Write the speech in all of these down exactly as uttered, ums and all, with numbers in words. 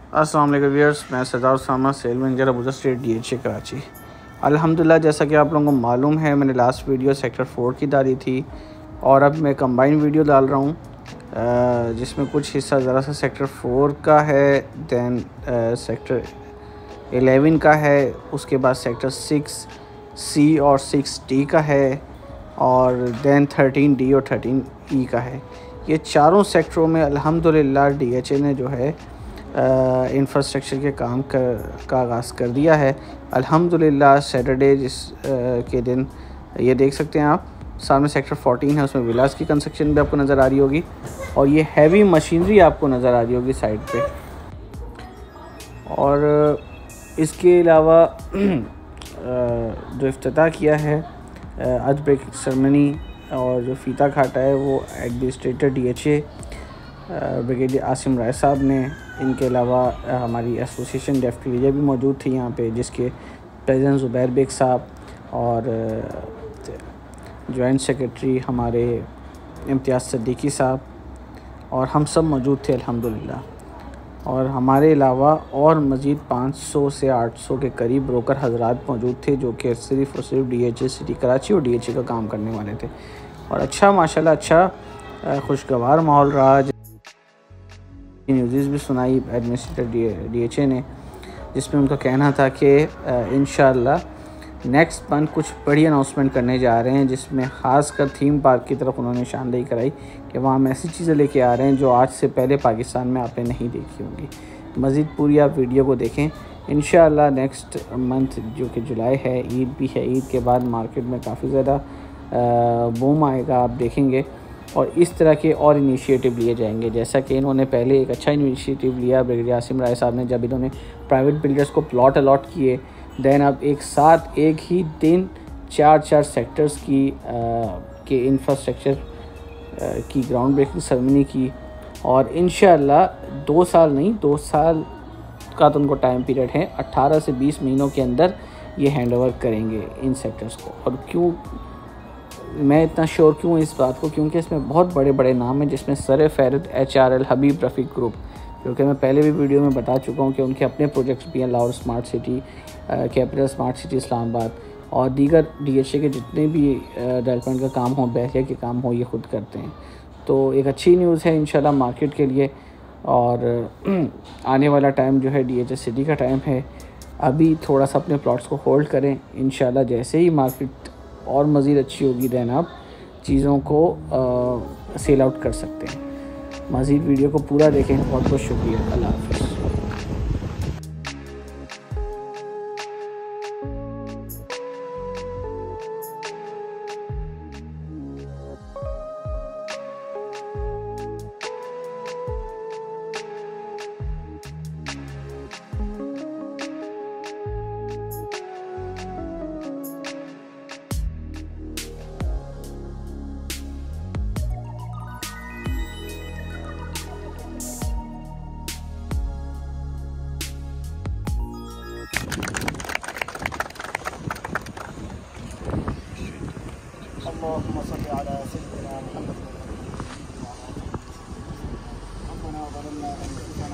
अस्सलाम वालेकुम व्यूअर्स, मैं Sardar Usama sale manager Abuzar street D H A Karachi. अल्हम्दुलिल्लाह, जैसा कि आप लोगों को मालूम है, मैंने लास्ट वीडियो सेक्टर फोर की डाली थी और अब मैं कंबाइन वीडियो डाल रहा हूँ जिसमें कुछ हिस्सा ज़रा सा सेक्टर फोर का है, दैन सेक्टर एलेवन का है, उसके बाद सेक्टर सिक्स सी और सिक्स डी का है और दैन थर्टीन डी और थर्टीन ई का है। ये चारों सेक्टरों में अल्हम्दुलिल्लाह डी एच ए ने जो है इंफ्रास्ट्रक्चर के काम कर का आगाज़ कर दिया है। अल्हम्दुलिल्लाह सैटरडे जिस आ, के दिन ये देख सकते हैं आप, सामने सेक्टर फोर्टीन है, उसमें विलास की कंस्ट्रक्शन भी आपको नज़र आ रही होगी और ये हैवी मशीनरी आपको नज़र आ रही होगी साइड पे। और इसके अलावा जो इफ्तिताह किया है आज ब्रेकिंग सेरेमनी और जो फ़ीता काटा है वो administrator D H A brigadier Asim Rai साहब ने। इनके अलावा हमारी एसोसिएशन डेफ की लीडर भी मौजूद थी यहाँ पे, जिसके प्रेसिडेंट ज़ुबैर बेग साहब और जॉइंट सेक्रेटरी हमारे इम्तियाज़ सिद्दीकी साहब और हम सब मौजूद थे अल्हम्दुलिल्लाह। और हमारे अलावा और मज़ीद पाँच सौ से आठ सौ के करीब ब्रोकर हजरात मौजूद थे जो कि सिर्फ़ और सिर्फ D H A city Karachi और डी एच ए का काम करने वाले थे। और अच्छा माशाल्लाह अच्छा खुशगवार माहौल रहा। न्यूज़ भी सुनाई एडमिनिस्ट्रेटर डी एच ए ने, जिसमें उनका कहना था कि इंशाअल्लाह नेक्स्ट मंथ कुछ बड़ी अनाउंसमेंट करने जा रहे हैं, जिसमें ख़ासकर थीम पार्क की तरफ उन्होंने निशानदेही कराई कि वहाँ हम ऐसी चीज़ें लेके आ रहे हैं जो आज से पहले पाकिस्तान में आपने नहीं देखी होंगी। मज़ीद पूरी आप वीडियो को देखें। इंशाअल्लाह नेक्स्ट मंथ जो कि जुलाई है, ईद भी है, ईद के बाद मार्केट में काफ़ी ज़्यादा बूम आएगा, आप देखेंगे। और इस तरह के और इनिशिएटिव लिए जाएंगे, जैसा कि इन्होंने पहले एक अच्छा इनिशिएटिव लिया ब्रिगेडियर आसिम राय साहब ने, जब इन्होंने प्राइवेट बिल्डर्स को प्लॉट अलॉट किए। दैन अब एक साथ एक ही दिन चार चार सेक्टर्स की आ, के इंफ्रास्ट्रक्चर की ग्राउंड ब्रेकिंग सेरेमनी की और इंशाअल्लाह दो साल नहीं दो साल का तो उनको टाइम पीरियड है, अट्ठारह से बीस महीनों के अंदर ये हैंड ओवर करेंगे इन सेक्टर्स को। और क्यों मैं इतना श्योर क्यों इस बात को, क्योंकि इसमें बहुत बड़े बड़े नाम हैं, जिसमें सर फहरिस्त H R L Habib Rafiq group, क्योंकि मैं पहले भी वीडियो में बता चुका हूं कि उनके अपने प्रोजेक्ट्स भी हैं, Lahore smart city, capital smart city Islamabad और दीगर डी एच ए के जितने भी डेवलपमेंट का काम हो, बहरिया के काम हो, ये खुद करते हैं। तो एक अच्छी न्यूज़ है इंशाल्लाह मार्केट के लिए। और आने वाला टाइम जो है डी एच ए सिटी का टाइम है, अभी थोड़ा सा अपने प्लॉट्स को होल्ड करें। इंशाल्लाह जैसे ही मार्केट और मज़ीद अच्छी होगी दैन आप चीज़ों को आ, सेल आउट कर सकते हैं। मज़ीद वीडियो को पूरा देखें। बहुत बहुत शुक्रिया। अल्लाह हाफ़िज़। اللهم صل على سيدنا محمد ربنا ظلمنا انفسنا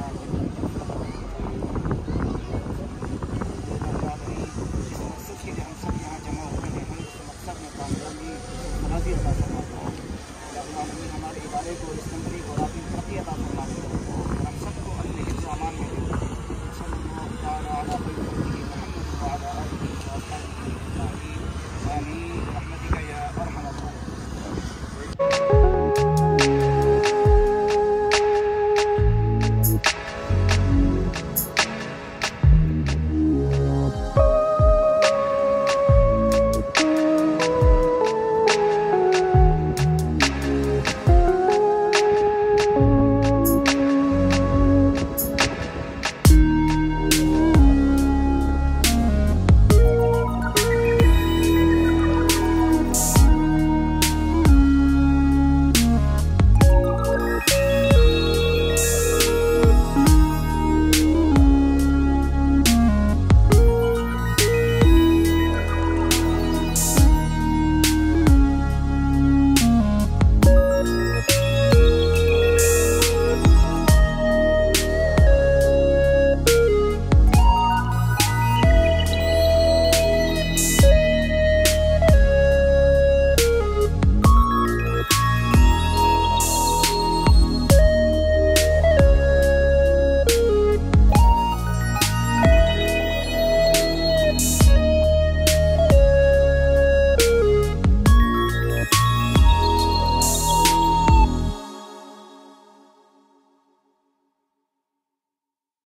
हमारे इदारे को, इस कंपनी को आपकी तरक्की अता फरमाए।